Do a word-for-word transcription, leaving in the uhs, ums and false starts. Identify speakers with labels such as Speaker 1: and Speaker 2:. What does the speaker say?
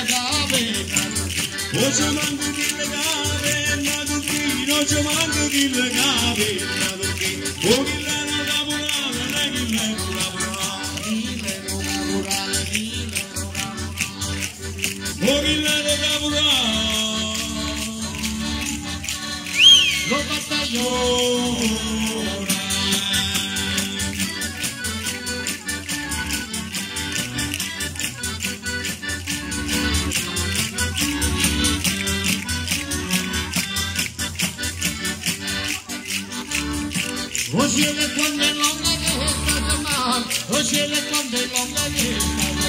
Speaker 1: Oce manco di legare, Naduchino, oce manco di legare, Naduchino, o chi le non lavorare, lei chi le non lavorare, chi le non lavorare, chi le non lavorare, o chi le non lavorare, lo battaglione. Oye le cuando el hombre que está de mal, oye le cuando el hombre que está de mal.